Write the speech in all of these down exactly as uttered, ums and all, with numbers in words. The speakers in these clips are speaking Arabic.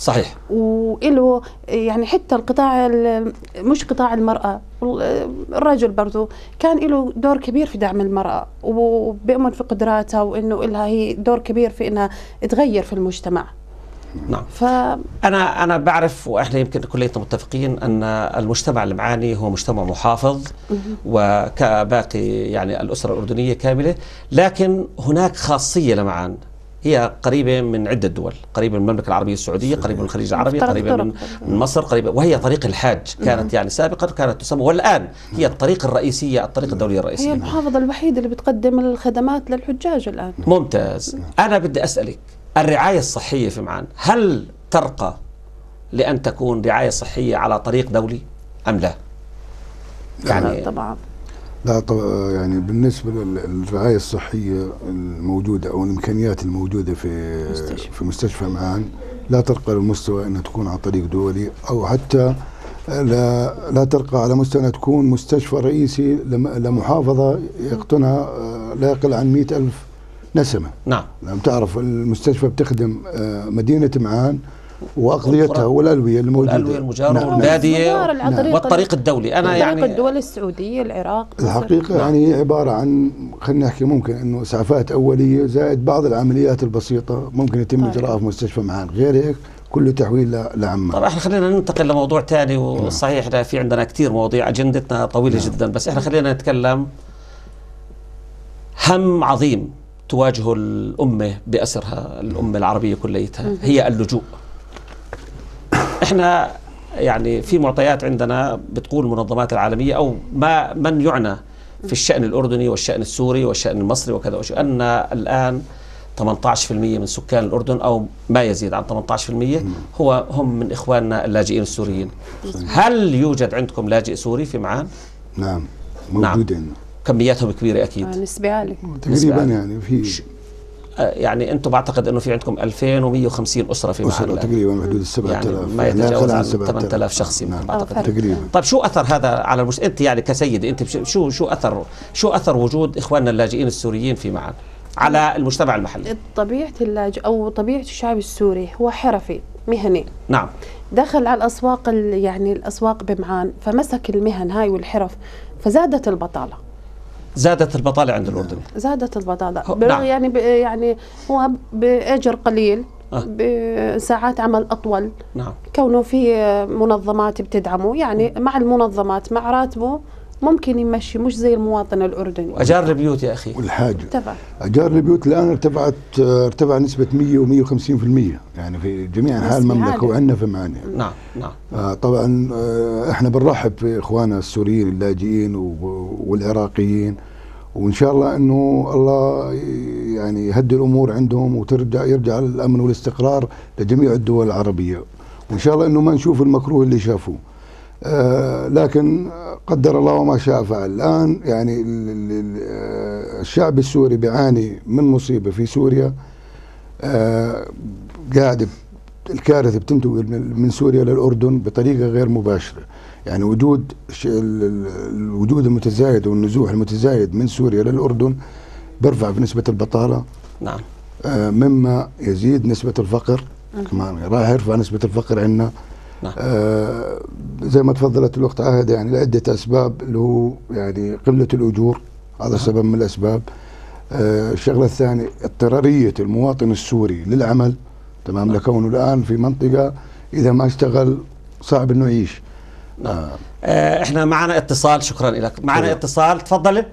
صحيح. وإله يعني حتى القطاع مش قطاع المرأة، الرجل برضو كان له دور كبير في دعم المرأة وبيؤمن في قدراتها، وإنه إلها هي دور كبير في إنها تغير في المجتمع. نعم. ف... أنا أنا بعرف، وإحنا يمكن كليتنا متفقين أن المجتمع المعاني هو مجتمع محافظ وكباقي يعني الأسرة الأردنية كاملة، لكن هناك خاصية لمعان، هي قريبة من عدة دول، قريبة من المملكة العربية السعودية، قريبة من الخليج العربي، قريبة من, من مصر، قريبة، وهي طريق الحاج كانت يعني سابقا كانت تسمى، والآن هي الطريق الرئيسية، الطريق الدولية الرئيسية. هي المحافظة الوحيدة اللي بتقدم الخدمات للحجاج الآن. ممتاز. أنا بدي أسألك، الرعاية الصحية في معان هل ترقى لأن تكون رعاية صحية على طريق دولي أم لا؟ يعني طبعا لا طبعا، يعني بالنسبة للرعاية الصحية الموجودة أو الإمكانيات الموجودة في مستشفى. في مستشفى معان لا ترقى للمستوى أنها تكون على طريق دولي، أو حتى لا لا ترقى على مستوى أنها تكون مستشفى رئيسي لمحافظة يقطنها لا يقل عن مئة ألف نسمة. نعم. لم تعرف المستشفى بتخدم مدينة معان وأقضيتها والألوية الموجودة، الألوية المجارة والبادية والطريق الدولي. أنا يعني طريق الدول السعودية، العراق، الحقيقة يعني هي عبارة عن، خلينا نحكي ممكن إنه إسعافات أولية زائد بعض العمليات البسيطة ممكن يتم إجراءها في مستشفى معان، غير هيك كله تحويل لعمان. طبعا احنا خلينا ننتقل لموضوع ثاني، وصحيح احنا في عندنا كثير مواضيع، أجندتنا طويلة نعم. جدا، بس احنا خلينا نتكلم. هم عظيم تواجه الأمة بأسرها، الأمة العربية كليتها، هي اللجوء. احنا يعني في معطيات عندنا بتقول المنظمات العالمية أو ما من يعنى في الشأن الأردني والشأن السوري والشأن المصري وكذا، أن الآن ثمانية عشر بالمئة من سكان الأردن أو ما يزيد عن ثمانية عشر بالمئة هو هم من إخواننا اللاجئين السوريين. هل يوجد عندكم لاجئ سوري في معان؟ نعم موجودين. نعم. كمياتهم كبيرة أكيد. نسبة عالية تقريبا يعني في يعني أنتم بعتقد أنه في عندكم ألفين ومئة وخمسين أسرة في معان تقريبا حدود السبعة آلاف، يعني ما يتجاوز عن ثمانية آلاف شخص نعم. بعتقد تقريبا. طيب شو أثر هذا على المش... أنت يعني كسيدة، أنت شو شو أثر شو أثر وجود إخواننا اللاجئين السوريين في معان على المجتمع المحلي؟ طبيعة اللاجئ أو طبيعة الشعب السوري هو حرفي مهني. نعم. دخل على الأسواق يعني الأسواق بمعان فمسك المهن هاي والحرف، فزادت البطالة. زادت البطالة عند الأردن. زادت البطالة. نعم. يعني يعني هو بأجر قليل، أه. بساعات عمل أطول. نعم. كونه في منظمات بتدعمه، يعني مع المنظمات مع راتبه ممكن يمشي، مش زي المواطن الأردني. أجار البيوت يا أخي والحاجة ارتفع. أجار البيوت الآن ارتفعت ارتفع نسبة مئة ومئة وخمسين بالمئة يعني في جميع أنحاء المملكة وعندنا في معاني. نعم نعم. آه طبعا آه احنا بنرحب في إخواننا السوريين اللاجئين والعراقيين، وإن شاء الله إنه الله يعني يهدي الأمور عندهم وترجع يرجع الأمن والاستقرار لجميع الدول العربية، وإن شاء الله إنه ما نشوف المكروه اللي شافوه. آه لكن قدر الله وما شاء فعل. الآن يعني الشعب السوري بيعاني من مصيبة في سوريا، آه قاعد الكارثة بتنتقل من سوريا للأردن بطريقة غير مباشرة. يعني وجود الوجود المتزايد والنزوح المتزايد من سوريا للأردن بيرفع في نسبة البطالة. نعم. آه مما يزيد نسبة الفقر كمان، راح يرفع نسبة الفقر عندنا. نعم. آه زي ما تفضلت الأخت عاهدة، يعني لعدة أسباب، اللي هو يعني قلة الأجور، هذا نعم. سبب من الأسباب. آه الشغلة الثانية اضطرارية المواطن السوري للعمل، تمام، نعم. لكونه الآن في منطقة إذا ما اشتغل صعب إنه يعيش. نعم. آه. آه احنا معنا اتصال، شكرا لك. معنا اتصال، تفضل.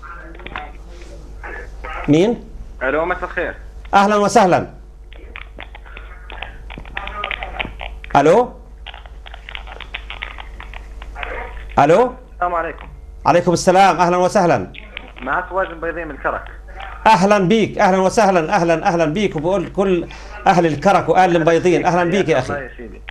مين؟ الو مساء الخير. اهلا وسهلا. الو الو السلام عليكم. عليكم السلام، اهلا وسهلا. معك واجد بيضين من الكرك. اهلا بيك، اهلا وسهلا، اهلا اهلا بيك، وبقول كل اهل الكرك واهل المبيضين اهلا بيك يا اخي.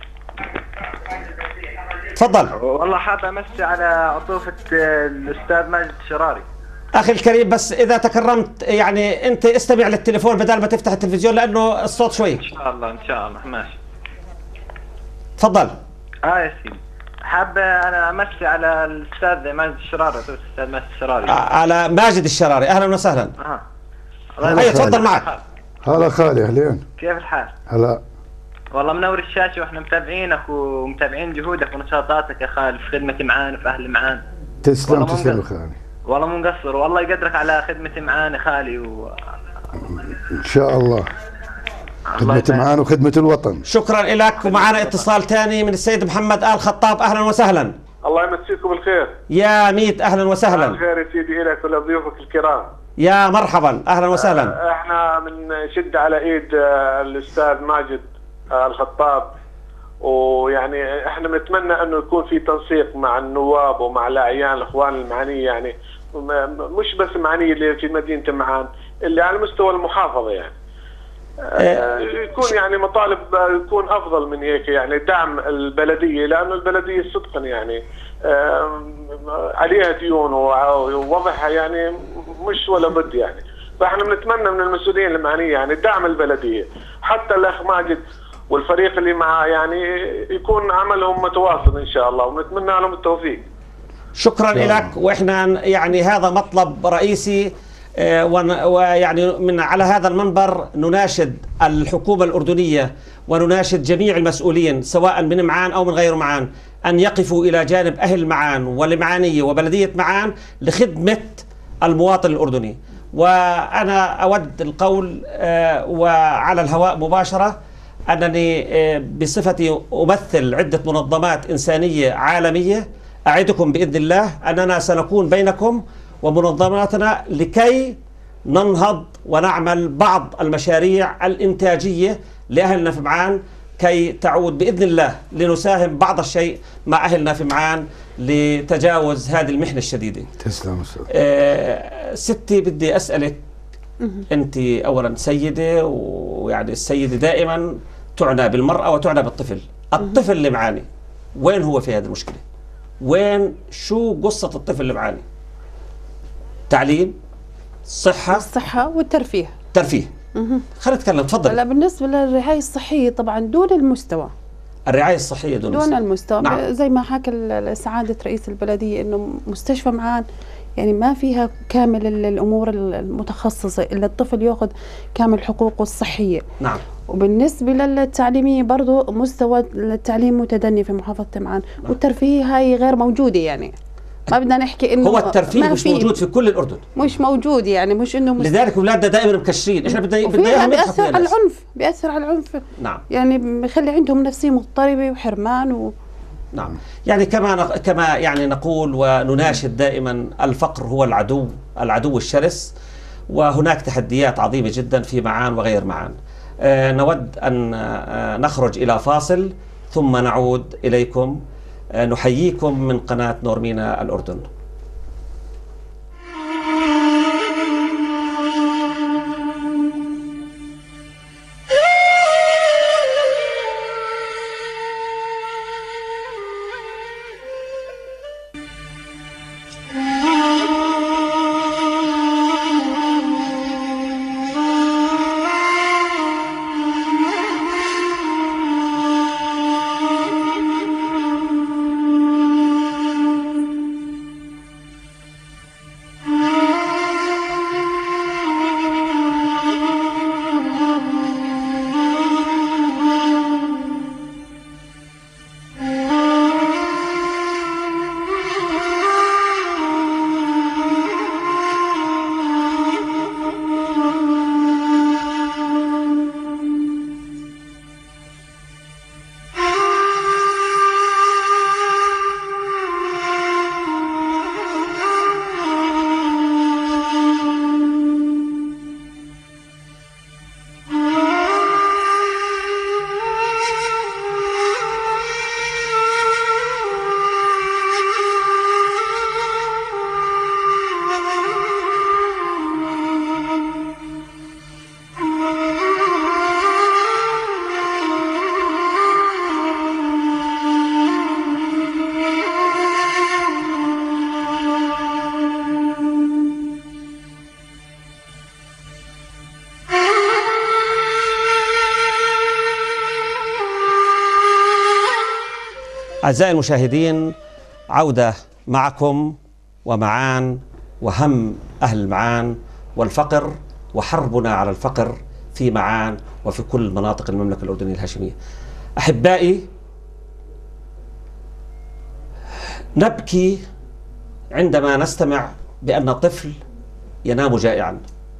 تفضل. والله حاب امسي على عطوفة الاستاذ ماجد الشراري. اخي الكريم، بس اذا تكرمت يعني انت استمع للتليفون بدل ما تفتح التلفزيون لانه الصوت شوي. ان شاء الله ان شاء الله ماشي. تفضل. اه يا سيدي، حاب انا امسي على الاستاذ ماجد الشراري، الاستاذ ماجد الشراري. على ماجد الشراري، اهلا وسهلا. اه هيا تفضل معك. هلا خالي، اهلين. كيف الحال؟ هلا. والله منور الشاشة واحنا متابعينك ومتابعين جهودك ونشاطاتك يا خالي في خدمة معان وفي أهل معان. تسلم تسلم يا خالي. والله مو مقصر والله يقدرك على خدمة معان يا خالي و... إن شاء الله خدمة معان وخدمة الوطن. شكرا لك. ومعنا اتصال ثاني من السيد محمد آل خطاب. أهلا وسهلا. الله يمسيكم بالخير. يا ميت أهلا وسهلا. الخير يا سيدي إليك ولضيوفك الكرام. يا مرحبا أهلا وسهلا. احنا من شد على ايد الأستاذ ماجد الخطاب، ويعني احنا بنتمنى انه يكون في تنسيق مع النواب ومع الاعيان الاخوان المعنيه، يعني مش بس المعنيه اللي في مدينه معان، اللي على مستوى المحافظه يعني يكون يعني مطالب يكون افضل من هيك، يعني دعم البلديه، لانه البلديه صدقا يعني عليها ديون ووضعها يعني مش ولا بد يعني. فاحنا بنتمنى من المسؤولين المعنيه يعني دعم البلديه، حتى الاخ ماجد والفريق اللي معاه يعني يكون عملهم متواصل ان شاء الله، ونتمنى لهم التوفيق. شكرا لك. واحنا يعني هذا مطلب رئيسي، ويعني من على هذا المنبر نناشد الحكومة الأردنية ونناشد جميع المسؤولين سواء من معان أو من غير معان أن يقفوا إلى جانب أهل معان والمعانية وبلدية معان لخدمة المواطن الأردني. وأنا أود القول وعلى الهواء مباشرة أنني بصفتي أمثل عدة منظمات إنسانية عالمية أعدكم بإذن الله أننا سنكون بينكم ومنظماتنا لكي ننهض ونعمل بعض المشاريع الإنتاجية لأهلنا في معان كي تعود بإذن الله لنساهم بعض الشيء مع أهلنا في معان لتجاوز هذه المحنة الشديدة. تسلم أستاذ. آه ستي بدي أسألك، أنت أولا سيدة، ويعني السيدة دائما تعنى بالمرأة وتعنى بالطفل. الطفل اللي معاني وين هو في هذه المشكلة؟ وين شو قصة الطفل اللي معاني؟ تعليم، صحة، الصحة والترفيه. ترفيه. خلينا نتكلم. تفضل. لا بالنسبة للرعاية الصحية طبعا دون المستوى. الرعاية الصحية دون, دون المستوى. نعم. زي ما حكى سعادة رئيس البلدية انه مستشفى معان يعني ما فيها كامل الامور المتخصصة الا الطفل ياخذ كامل حقوقه الصحية. نعم. وبالنسبة للتعليمية برضو مستوى التعليم متدني في محافظة معان. نعم. والترفيه هاي غير موجودة، يعني ما بدنا نحكي انه هو الترفيه مش موجود في كل الاردن، مش موجود يعني مش انه مست... لذلك اولادنا دائما مكشرين. احنا بدنا بدنا اياهم بيأثر على العنف، بيأثر على العنف. نعم. يعني بخلي عندهم نفسيه مضطربه وحرمان و... نعم. يعني كما نق... كما يعني نقول ونناشد دائما الفقر هو العدو، العدو الشرس، وهناك تحديات عظيمه جدا في معان وغير معان. آه نود ان آه نخرج الى فاصل ثم نعود اليكم. نحييكم من قناة نور مينا الأردن. أعزائي المشاهدين، عودة معكم ومعان وهم أهل معان والفقر وحربنا على الفقر في معان وفي كل مناطق المملكة الأردنية الهاشمية. أحبائي، نبكي عندما نستمع بأن طفل ينام جائعا،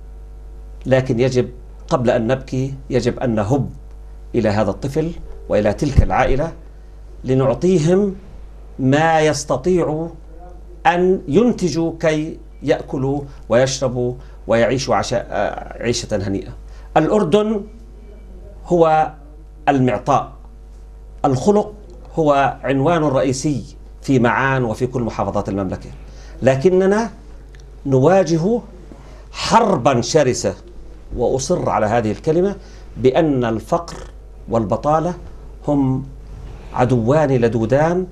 لكن يجب قبل أن نبكي يجب أن نهب إلى هذا الطفل وإلى تلك العائلة لنعطيهم ما يستطيعوا أن ينتجوا كي يأكلوا ويشربوا ويعيشوا عشاء عيشة هنيئة. الأردن هو المعطاء، الخلق هو عنوان رئيسي في معان وفي كل محافظات المملكة، لكننا نواجه حربا شرسة، وأصر على هذه الكلمة، بأن الفقر والبطالة هم عدوان لدودان،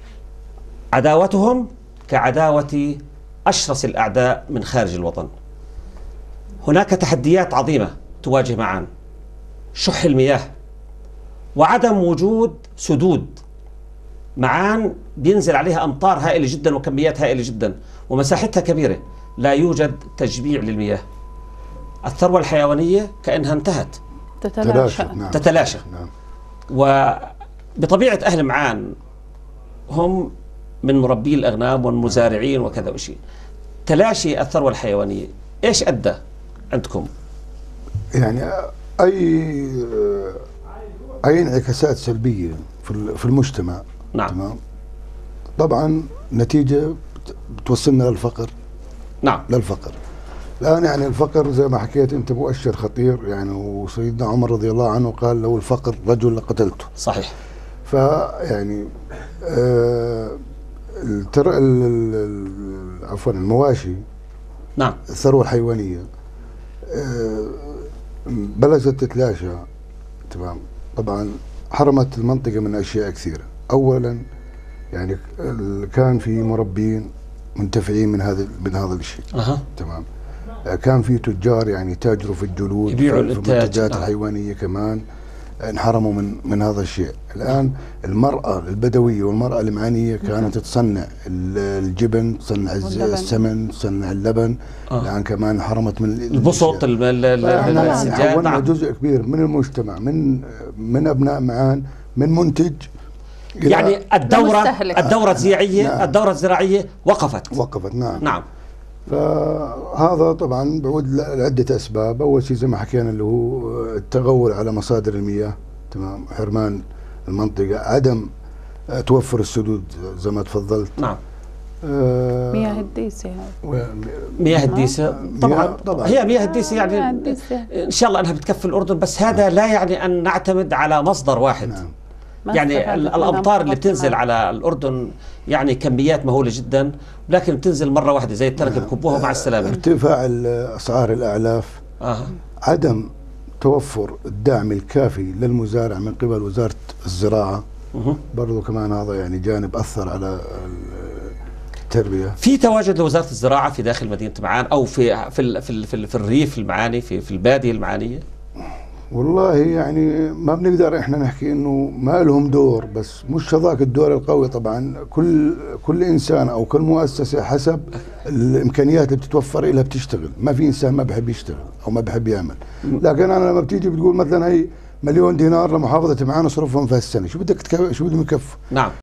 عداوتهم كعداوة أشرس الأعداء من خارج الوطن. هناك تحديات عظيمة تواجه معان: شح المياه، وعدم وجود سدود. معان بينزل عليها أمطار هائلة جدا وكميات هائلة جدا ومساحتها كبيرة، لا يوجد تجميع للمياه. الثروة الحيوانية كأنها انتهت، تتلاشى. نعم. تتلاشى. نعم. وبطبيعة أهل معان هم من مربي الأغنام والمزارعين وكذا وشيء. تلاشي الثروة الحيوانية إيش أدى عندكم؟ يعني أي أي انعكاسات سلبية في في المجتمع. نعم. تمام. طبعا نتيجة بتوصلنا للفقر. نعم. للفقر. الآن يعني الفقر زي ما حكيت أنت مؤشر خطير يعني، وسيدنا عمر رضي الله عنه قال: لو الفقر رجل لقتلته. صحيح. فيعني آه التر... عفوا المواشي، نعم، الثروة الحيوانية آه بلشت تتلاشى. تمام. طبعا حرمت المنطقة من أشياء كثيرة. أولا يعني كان في مربين منتفعين من هذا من هذا الشيء. أه. تمام. كان في تجار يعني تاجروا في الجلود، يبيعوا في المنتجات نعم. الحيوانية كمان انحرموا من من هذا الشيء. الآن المرأة البدوية والمرأة المعانية كانت تصنع الجبن، تصنع السمن، تصنع اللبن. آه. الآن كمان انحرمت من البسط، السجاد. نعم. جزء كبير من المجتمع، من من أبناء معان، من منتج يعني الدورة الدورة الزراعية نعم. الدورة الزراعية وقفت وقفت نعم. نعم. فهذا طبعا بعود لعدة أسباب. أول شيء زي ما حكينا اللي هو التغول على مصادر المياه. تمام. حرمان المنطقة، عدم توفر السدود زي ما تفضلت. نعم. آه مياه الديسة. مياه الديسة طبعا. طبعا هي مياه الديسة يعني إن شاء الله أنها بتكفي الأردن، بس هذا لا يعني أن نعتمد على مصدر واحد. نعم. يعني الأمطار اللي بتنزل على الأردن يعني كميات مهولة جدا، لكن بتنزل مرة واحدة زي التركة بكبوها مع السلامة. ارتفاع أسعار الأعلاف. آه. عدم توفر الدعم الكافي للمزارع من قبل وزارة الزراعة. أه. برضو كمان هذا يعني جانب أثر على التربية. في تواجد لوزارة الزراعة في داخل مدينة معان أو في في في, في, في الريف المعاني، في في البادية المعانية؟ والله يعني ما بنقدر احنا نحكي انه ما لهم دور، بس مش هذاك الدور القوي. طبعا كل كل انسان او كل مؤسسه حسب الامكانيات اللي بتتوفر لها بتشتغل. ما في انسان ما بحب يشتغل او ما بحب يعمل، لكن انا لما بتيجي بتقول مثلا هي مليون دينار لمحافظه معان اصرفهم في السنه، شو بدك تكف... شو بدهم يكفوا؟ نعم.